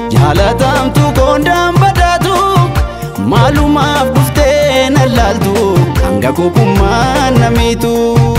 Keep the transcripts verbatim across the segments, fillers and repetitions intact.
jaalatamtu koondaan badatu maalumaaf dhuftee na laaltu hanga kokummaan namitu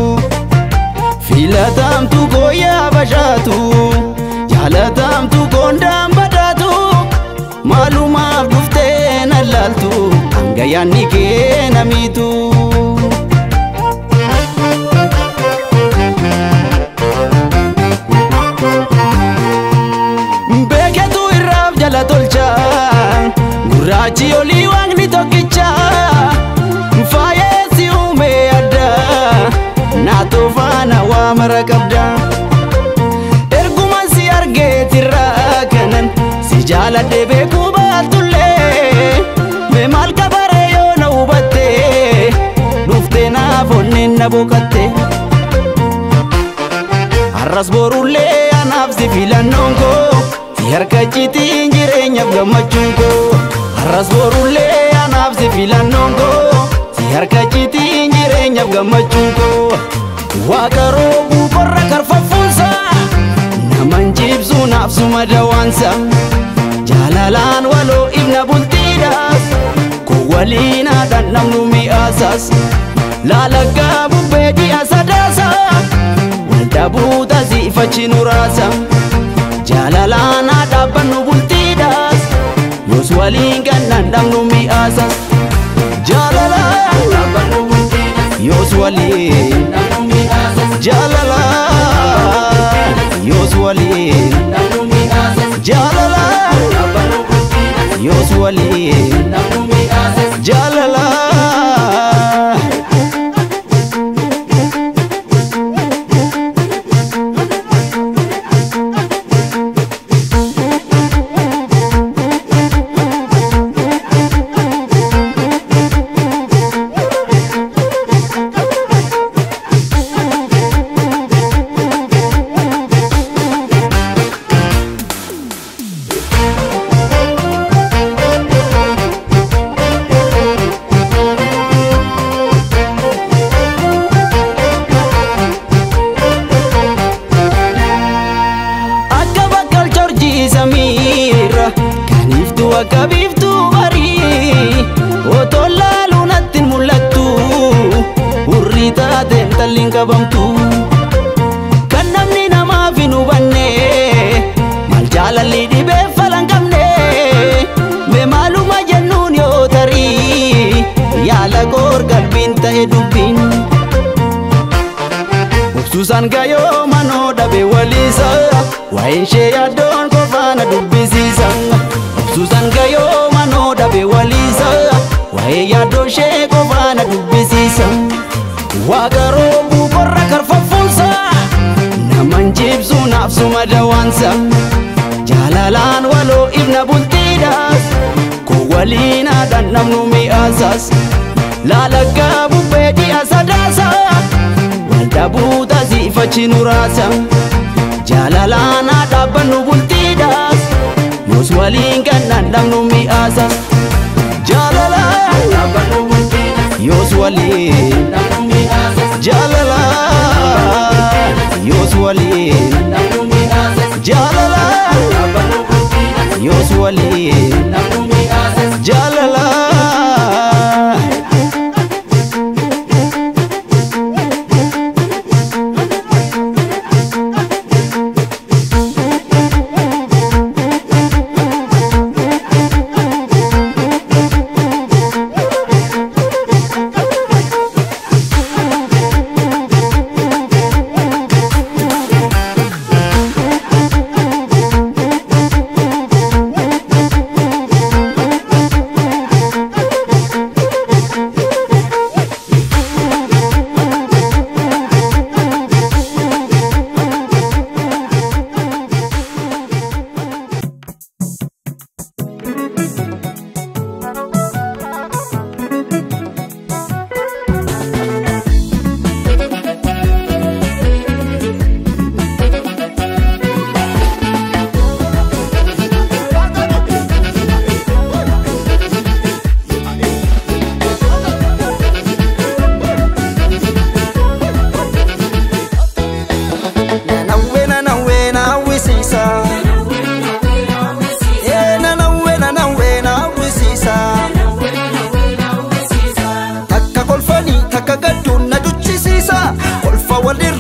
filatamtu gooyaa bashaatu jaalatamtu koondaan badatu maalumaaf dhuftee na laaltu hanga yaanni kee namitu beeketu irraaf jala tolcha gurraachi olii waaqni tokkicha faayeessi uume adda naatoo faana waa mara qabda erguma si argeetirraa kanan si jaaladhe beekuu baatullee mee maal kabare yoo na hubatte dhuftee naaf onneen na boqatte har'as borullee anaaf si filannoon koo si harka citiin jireenyaaf gammachuun koo har'as borullee anaaf si filannoon koo si harka citiin jireenyaaf gammachuun koo waaqa roobuu qorra karfaffuunsa naman jibsuu naaf suma dawaansa jaalalaan waloo ibna bultiidhaas koo waliin haadhan namnu mi'aasaas laalaggaa bubbee dhi'a sadaasa waldabuuta siifachi nuraasa jaalalaan haadhaabbannu bultiidhaas yoos waliin gannan dhabnu mi'aasas jaalalaan haadhaabbannu bultiidhaas yoos waliin dhabnu mi'aasas jaalalaan yoos waliin dhabnu mi'aasas jaalalaan haadhaabbannu bultiidhaas yoos waliin dhabnu mi'aasas jaalalaan akka biiftuu barii otoo laaluu natti mul'attu hurrii taateen talliin qabamtu kan namni namaaf hin hubanne maal jaalalli dhibee falan qabne mee maaluma jennuun yoo tarii yaala goor qalbiin ta'e dubbiin ubsuusan gayoo manoo dhabe waliisa waa'een ishee yaaddoon qofaana dubbisiisa Susan gayo mano dabe walisa wae yaadoo shee qofaana dubbisiisa waaqa roobuu qorra karfaffuunsa naman jibsuu naaf suma dawaansa jaalalaan waloo ibna bultiidhaas koo waliin haadhan namnu mi'aasaas laalaggaa bubbee dhi'a sadaasa waldabuuta siifachi nuraasa jaalalaan haadhaabbannu bultiidhaas yoos waliin gannan dhabnu mi'aasas jaalalaan haadhaabbannu bultiidhaas yoos waliin dhabnu mi'aasas jaalalaan yoos waliin dhabnu mi'aasas jaalalaan haadhaabbannu bultiidhaas yoos waliin dhabnu mi'aasas jaalalaan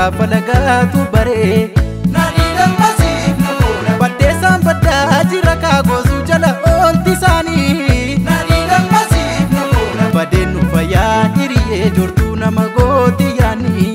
Boraa falagaatu baree Nani dammasiif na boola baddeessaan baddaa jira kaagoosu jala oolti isaanii Nani dammasiif na boola badeen nu fayyaa hiriyyee jortuu nama gooti yaanii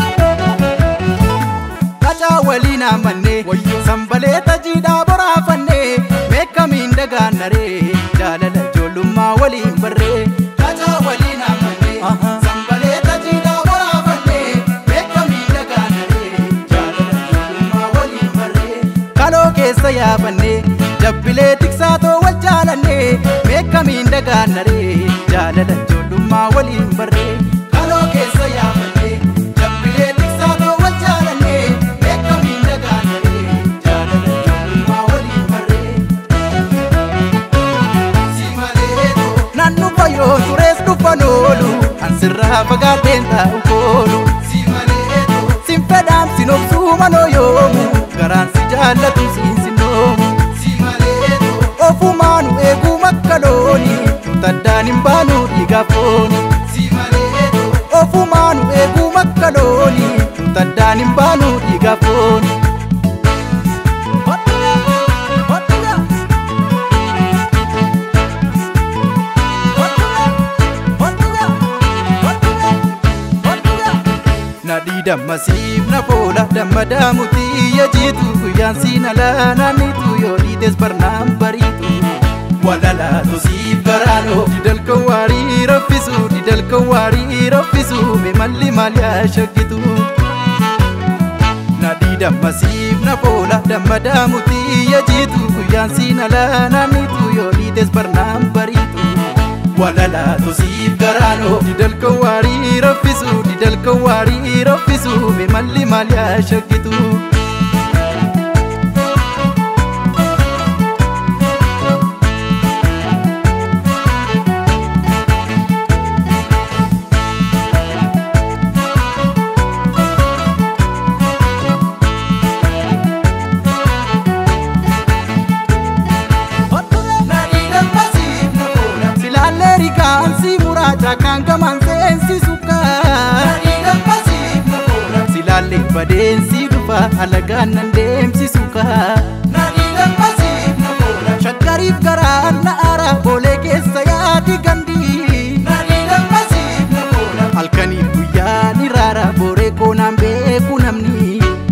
Kacaa waliin amannee sambalee tajiidhaa boraafannee meeqamiin dagaannaree jaalala ijoollummaa waliin barree Kacaa waliin amannee sambalee tajiidhaa boraafannee meeqamiin dagaannaree jaalala ijoollummaa waliin barree kaloo keessa yaafannee jabbilee tiksaatoo wal jaalannee meeqamiin dagaannaree jaalala ijoollummaa waliin barree kaloo keessa yaafannee jabbilee tiksaatoo wal jaalannee meeqamiin dagaannaree jaalala ijoollummaa waliin barree si maleetoo nannu fayyoo turees dhufan oolu ansirraa fagaadheen taa'u koolu si maleetoo sin fedhaam sin obsuu manoo yoomu garaan si jaallatu siin sinoomu si maleetoo ofumaanu eeguu makka looni taddaan hin baanu dhiigaaf fooni si maleetoo ofumaanu eeguu makka looni taddaan hin baanu dhiigaaf fooni Nadii dammasiif na boola dammadaa mutii yajiitu guyyaan siin alaa naannitu yoo dhiites barnaan bariitu walalaatu siif garaanoo didalkan waarii raffisu didalkan waarii raffisu mee malli maal yaa shaggitu Nadii dammasiif na boola dammadaa mutii yajiitu guyyaan siin alaa naannitu yoo dhiites barnaan bariitu walalaatu siif garaanoo didalkan waarii raffisu didalkan waarii raffisu mee malli maal yaa shaggitu Nani dammasiif na boola silaallee rigaansi muraacha kan gaman seensisu kaa Nani dammasiif na boola silaallee badeensi dhufa alagaan nan deemsisu kaa Nani dammasiif na boola shakkariif garaa na aara boolee keessa yaadi gandii Nani dammasiif na boola halkaniif guyyaa ni raara booree koonaan beeku namni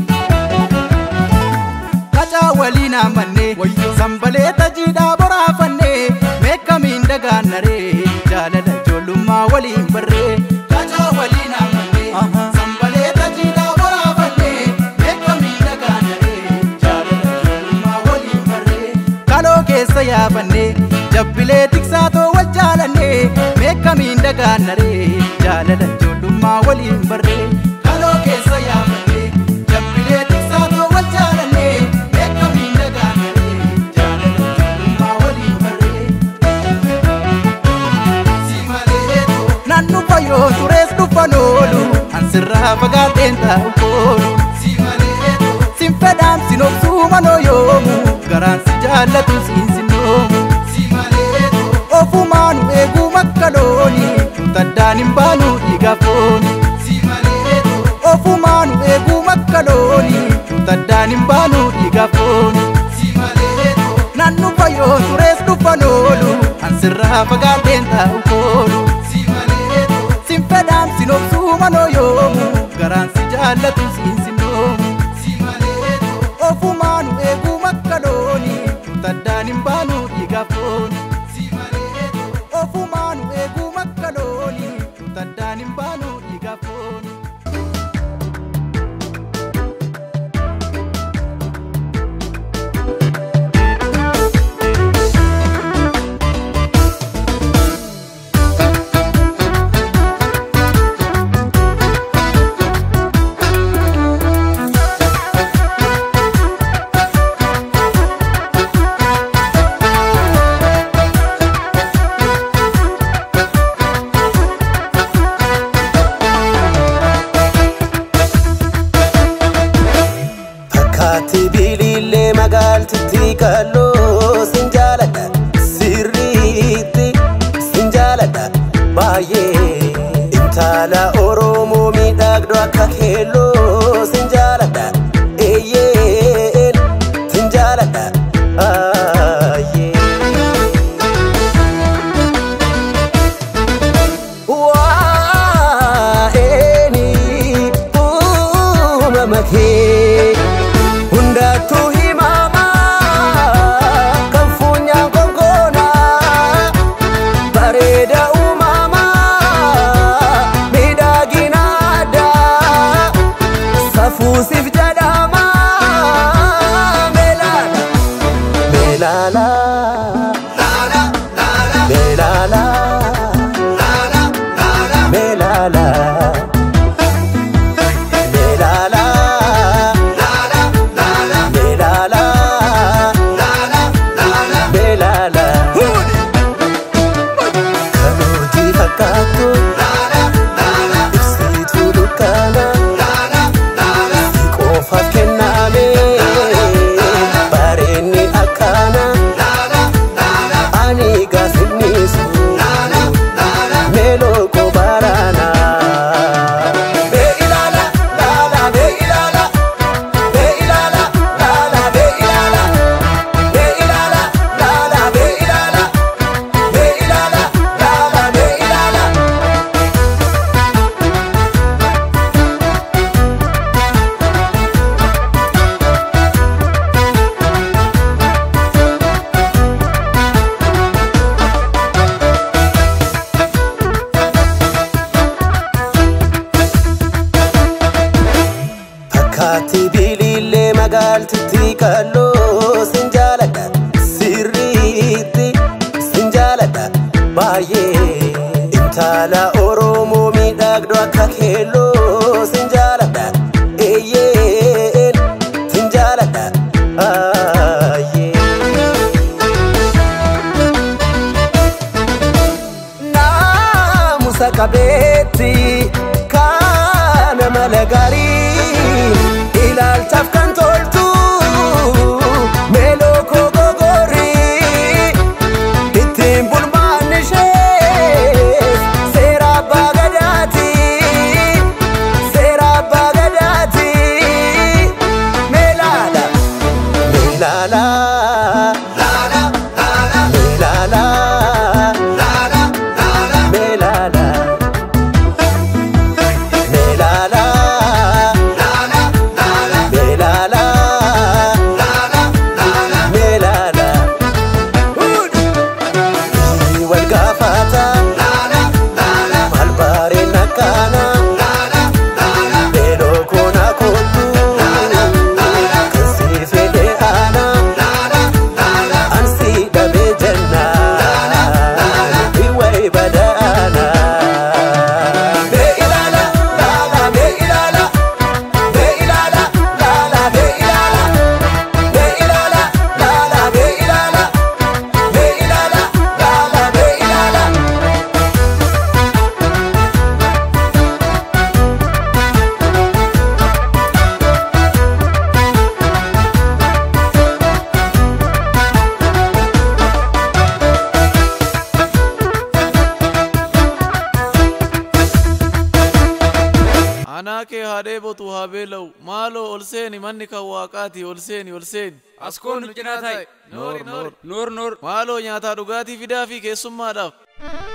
Kacaa waliin amannee sambalee tajiidhaa boraafannee meeqamiin dagaannaree jaalala ijoollummaa waliin barree Kacaa waliin amannee sambalee tajiidhaa boraafannee meeqamiin dagaannaree jaalala ijoollummaa waliin barree kaloo keessa yaafannee jabbilee tiksaatoo wal jaalannee meeqamiin dagaannaree jaalala ijoollummaa waliin barree kaloo keessa yaafannee jabbilee tiksaatoo wal jaalannee meeqamiin dagaannaree jaalala ijoollummaa waliin barree si maleetoo nannu fayyoo turees dhufan oolu ansirraa fagaadheen taa'u koolu si maleetoo sin fedhaam sin obsuu manoo yoomu garaan si jaallatu siin sinoomu si maleetoo ofumaanu eeguu makka looni taddaan hin baanu dhiigaaf fooni si maleetoo ofumaanu eeguu makka looni taddaan hin baanu dhiigaaf fooni si maleetoo nannu fayyoo turees dhufan oolu ansirraa fagaadheen taa'u koolu si maleetoo sin fedhaam sin obsuu manoo yoomu garaan si jaallatu siin sinoomu si maleetoo ofumaanu eeguu makka looni taddaan hin baanu dhiigaaf fooni si maleetoo ofumaanu eeguu makka looni taddaan hin baanu dhiigaaf fooni Melala Lala Lala Melala Lala Lala Melala Melala Lala Lala Melala Lala Lala Melala Kanuti fakatu Lala Lala Ibsitu lukana Lala Lala Sikofa kename Bareni akana Lala Lala Ani gasinisu Lala Lala Melo kobarana Kati bilile magalti tikalo sinjalada siriti sinjalada baye intala oromo midagdo akakelo sinjalada eye sinjalada aye na musakabeti kana malagari Ilal tafkan toltu Meloko gogori Itim bulman nishes Sera bagadati Sera bagadati Melala Melala Lala Lala Melala Lala Lala Melala Melala Ana ke hadebo tu habelo malo olseni manni ka waqati olseni olseni askon nucina thai nur nur nur nur malo nyata dugati fidafi keessummaadhaaf